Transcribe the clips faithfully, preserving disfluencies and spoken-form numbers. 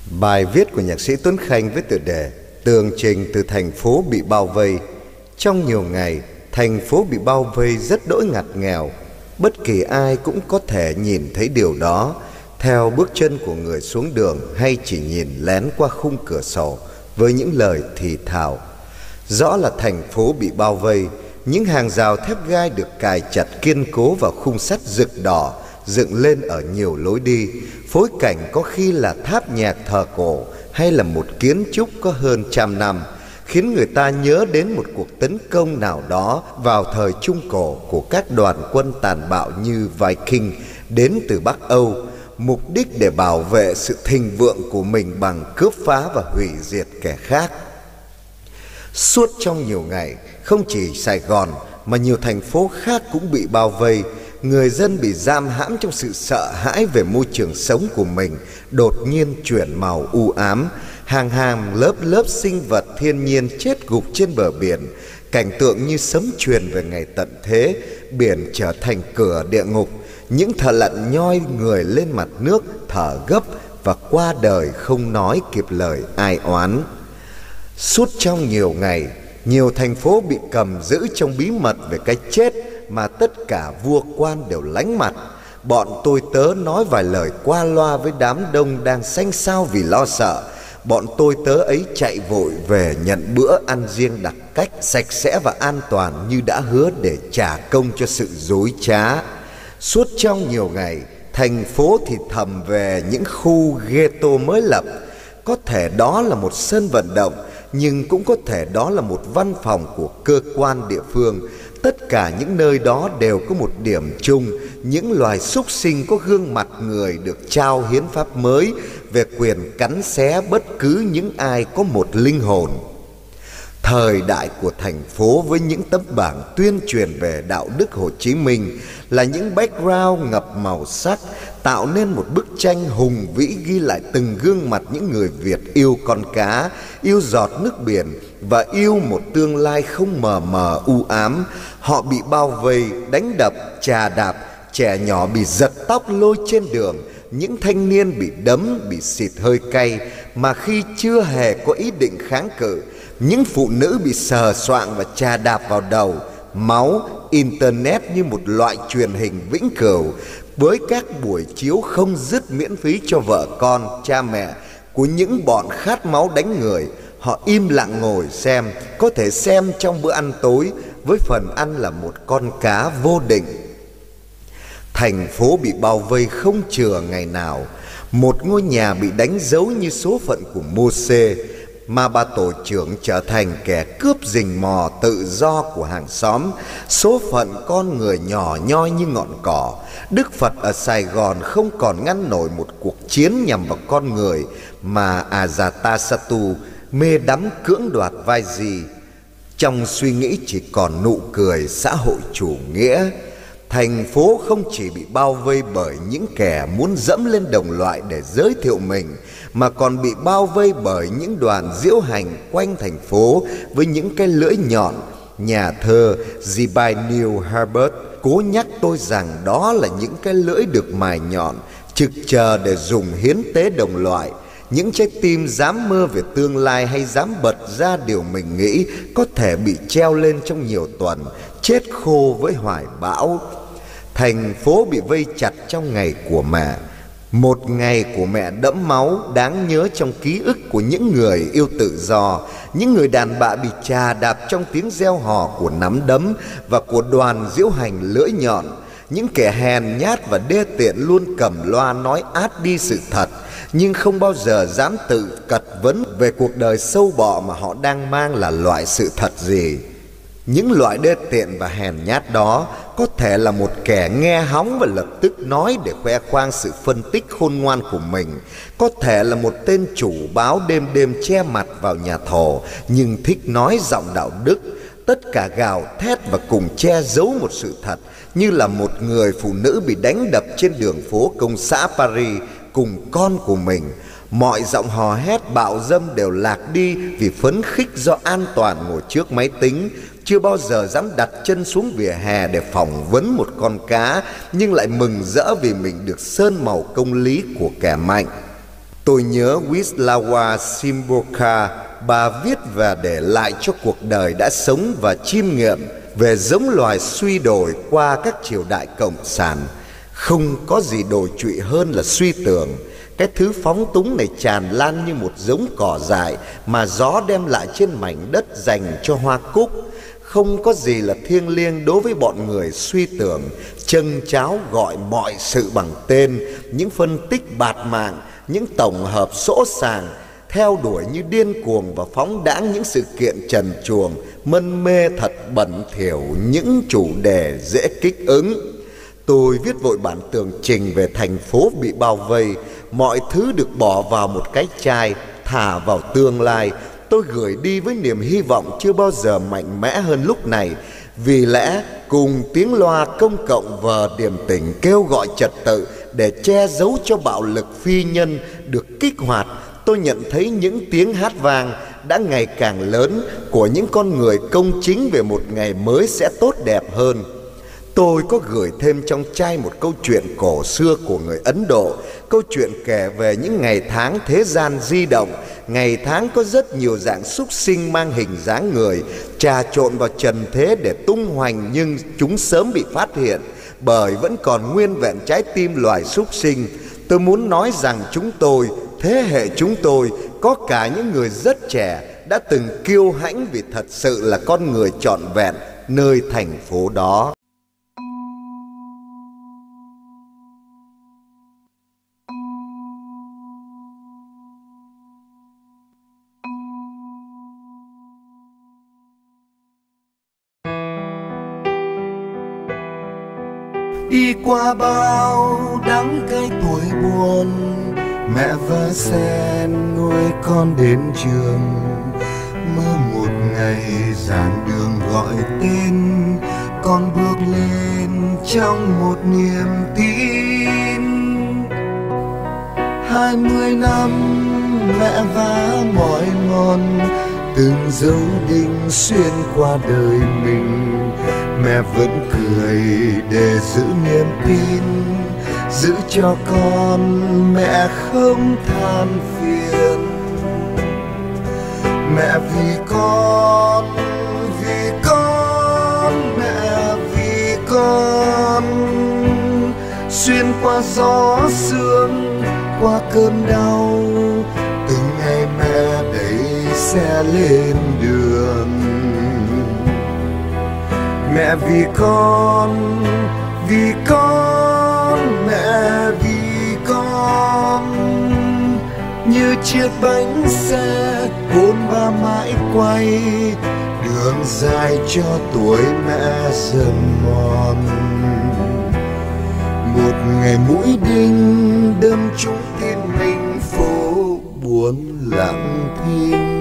Bài viết của nhạc sĩ Tuấn Khanh với tựa đề Tường trình từ thành phố bị bao vây. Trong nhiều ngày, thành phố bị bao vây rất đỗi ngặt nghèo. Bất kỳ ai cũng có thể nhìn thấy điều đó theo bước chân của người xuống đường hay chỉ nhìn lén qua khung cửa sổ với những lời thì thào. Rõ là thành phố bị bao vây, những hàng rào thép gai được cài chặt kiên cố vào khung sắt rực đỏ dựng lên ở nhiều lối đi. Phối cảnh có khi là tháp nhạc thờ cổ hay là một kiến trúc có hơn trăm năm, khiến người ta nhớ đến một cuộc tấn công nào đó vào thời Trung Cổ của các đoàn quân tàn bạo như Viking đến từ Bắc Âu, mục đích để bảo vệ sự thịnh vượng của mình bằng cướp phá và hủy diệt kẻ khác. Suốt trong nhiều ngày, không chỉ Sài Gòn mà nhiều thành phố khác cũng bị bao vây. Người dân bị giam hãm trong sự sợ hãi về môi trường sống của mình đột nhiên chuyển màu u ám. Hàng hàng lớp lớp sinh vật thiên nhiên chết gục trên bờ biển, cảnh tượng như sấm truyền về ngày tận thế. Biển trở thành cửa địa ngục, những thợ lặn nhoi người lên mặt nước thở gấp và qua đời không nói kịp lời ai oán. Suốt trong nhiều ngày, nhiều thành phố bị cầm giữ trong bí mật về cái chết mà tất cả vua quan đều lánh mặt. Bọn tôi tớ nói vài lời qua loa với đám đông đang xanh xao vì lo sợ. Bọn tôi tớ ấy chạy vội về nhận bữa ăn riêng đặc cách, sạch sẽ và an toàn như đã hứa để trả công cho sự dối trá. Suốt trong nhiều ngày, thành phố thì thầm về những khu ghetto mới lập. Có thể đó là một sân vận động, nhưng cũng có thể đó là một văn phòng của cơ quan địa phương. Tất cả những nơi đó đều có một điểm chung: những loài súc sinh có gương mặt người được trao hiến pháp mới về quyền cắn xé bất cứ những ai có một linh hồn. Thời đại của thành phố với những tấm bảng tuyên truyền về đạo đức Hồ Chí Minh là những background ngập màu sắc, tạo nên một bức tranh hùng vĩ ghi lại từng gương mặt những người Việt yêu con cá, yêu giọt nước biển và yêu một tương lai không mờ mờ u ám. Họ bị bao vây, đánh đập, chà đạp, trẻ nhỏ bị giật tóc lôi trên đường, những thanh niên bị đấm, bị xịt hơi cay mà khi chưa hề có ý định kháng cự, những phụ nữ bị sờ soạng và chà đạp vào đầu. Máu, internet như một loại truyền hình vĩnh cửu, với các buổi chiếu không dứt miễn phí cho vợ con, cha mẹ của những bọn khát máu đánh người. Họ im lặng ngồi xem, có thể xem trong bữa ăn tối, với phần ăn là một con cá vô định. Thành phố bị bao vây không chừa ngày nào. Một ngôi nhà bị đánh dấu như số phận của Mô-xê, mà bà tổ trưởng trở thành kẻ cướp rình mò tự do của hàng xóm. Số phận con người nhỏ nhoi như ngọn cỏ. Đức Phật ở Sài Gòn không còn ngăn nổi một cuộc chiến nhằm vào con người mà Ajatasattu mê đắm cưỡng đoạt vai gì. Trong suy nghĩ chỉ còn nụ cười xã hội chủ nghĩa. Thành phố không chỉ bị bao vây bởi những kẻ muốn dẫm lên đồng loại để giới thiệu mình, mà còn bị bao vây bởi những đoàn diễu hành quanh thành phố với những cái lưỡi nhọn. Nhà thơ Zibai Neil Herbert cố nhắc tôi rằng đó là những cái lưỡi được mài nhọn, trực chờ để dùng hiến tế đồng loại. Những trái tim dám mơ về tương lai hay dám bật ra điều mình nghĩ có thể bị treo lên trong nhiều tuần, chết khô với hoài bão. Thành phố bị vây chặt trong ngày của mẹ. Một ngày của mẹ đẫm máu đáng nhớ trong ký ức của những người yêu tự do. Những người đàn bà bị chà đạp trong tiếng reo hò của nắm đấm và của đoàn diễu hành lưỡi nhọn. Những kẻ hèn nhát và đê tiện luôn cầm loa nói át đi sự thật, nhưng không bao giờ dám tự cật vấn về cuộc đời sâu bọ mà họ đang mang là loại sự thật gì. Những loại đê tiện và hèn nhát đó có thể là một kẻ nghe hóng và lập tức nói để khoe khoang sự phân tích khôn ngoan của mình. Có thể là một tên chủ báo đêm đêm che mặt vào nhà thờ nhưng thích nói giọng đạo đức. Tất cả gào thét và cùng che giấu một sự thật, như là một người phụ nữ bị đánh đập trên đường phố công xã Paris cùng con của mình. Mọi giọng hò hét bạo dâm đều lạc đi vì phấn khích do an toàn ngồi trước máy tính. Chưa bao giờ dám đặt chân xuống vỉa hè để phỏng vấn một con cá, nhưng lại mừng rỡ vì mình được sơn màu công lý của kẻ mạnh. Tôi nhớ Wisława Szymborska, bà viết và để lại cho cuộc đời đã sống và chiêm nghiệm về giống loài suy đồi qua các triều đại cộng sản. Không có gì đồi trụy hơn là suy tưởng. Cái thứ phóng túng này tràn lan như một giống cỏ dại mà gió đem lại trên mảnh đất dành cho hoa cúc. Không có gì là thiêng liêng đối với bọn người suy tưởng, châng cháo gọi mọi sự bằng tên, những phân tích bạt mạng, những tổng hợp sỗ sàng, theo đuổi như điên cuồng và phóng đãng những sự kiện trần truồng, mân mê thật bẩn thỉu những chủ đề dễ kích ứng. Tôi viết vội bản tường trình về thành phố bị bao vây, mọi thứ được bỏ vào một cái chai, thả vào tương lai. Tôi gửi đi với niềm hy vọng chưa bao giờ mạnh mẽ hơn lúc này. Vì lẽ cùng tiếng loa công cộng vờ điềm tĩnh kêu gọi trật tự để che giấu cho bạo lực phi nhân được kích hoạt, tôi nhận thấy những tiếng hát vang đã ngày càng lớn của những con người công chính về một ngày mới sẽ tốt đẹp hơn. Tôi có gửi thêm trong chai một câu chuyện cổ xưa của người Ấn Độ, câu chuyện kể về những ngày tháng thế gian di động. Ngày tháng có rất nhiều dạng súc sinh mang hình dáng người trà trộn vào trần thế để tung hoành, nhưng chúng sớm bị phát hiện bởi vẫn còn nguyên vẹn trái tim loài súc sinh. Tôi muốn nói rằng chúng tôi, thế hệ chúng tôi, có cả những người rất trẻ đã từng kiêu hãnh vì thật sự là con người trọn vẹn nơi thành phố đó. Đi qua bao đắng cay tuổi buồn, mẹ và sen nuôi con đến trường. Mơ một ngày giảng đường gọi tên, con bước lên trong một niềm tin. Hai mươi năm mẹ vá mỏi mòn, từng dấu đinh xuyên qua đời mình. Mẹ vẫn cười để giữ niềm tin, giữ cho con mẹ không than phiền. Mẹ vì con, vì con, mẹ vì con. Xuyên qua gió sương, qua cơn đau, từng ngày mẹ đẩy xe lên đường. Mẹ vì con, vì con, mẹ vì con. Như chiếc bánh xe bốn ba mãi quay, đường dài cho tuổi mẹ dần mòn. Một ngày mũi đinh đâm trúng tim mình, phố buồn lặng thinh.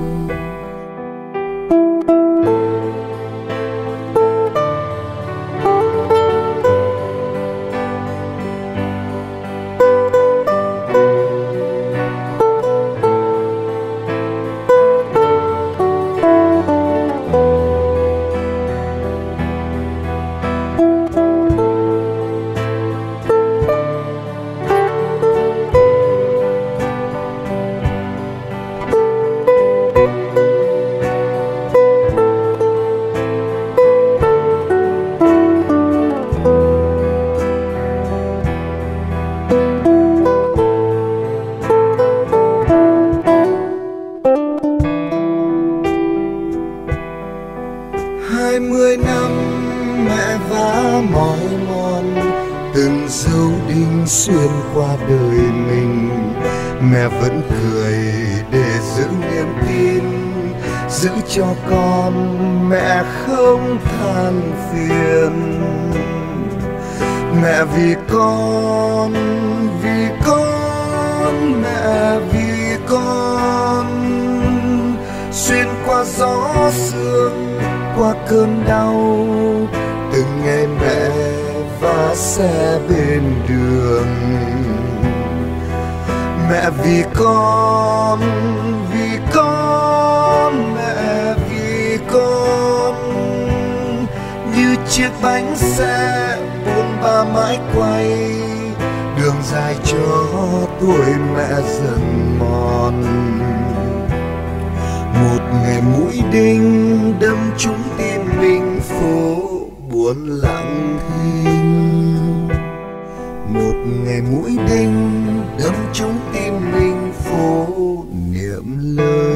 Hai mươi năm mẹ vá mỏi mòn, từng dấu đinh xuyên qua đời mình. Mẹ vẫn cười để giữ niềm tin, giữ cho con mẹ không than phiền. Mẹ vì con, vì con, mẹ vì con. Xuyên qua gió sương, qua cơn đau, từng ngày mẹ vá xe bên đường. Mẹ vì con, vì con, mẹ vì con. Như chiếc bánh xe bốn ba mãi quay, đường dài cho tuổi mẹ dần mòn. Một ngày mũi đinh đâm trúng tim mình, phố buồn lặng thinh. Một ngày mũi đinh đâm trúng tim mình, phố niệm lời.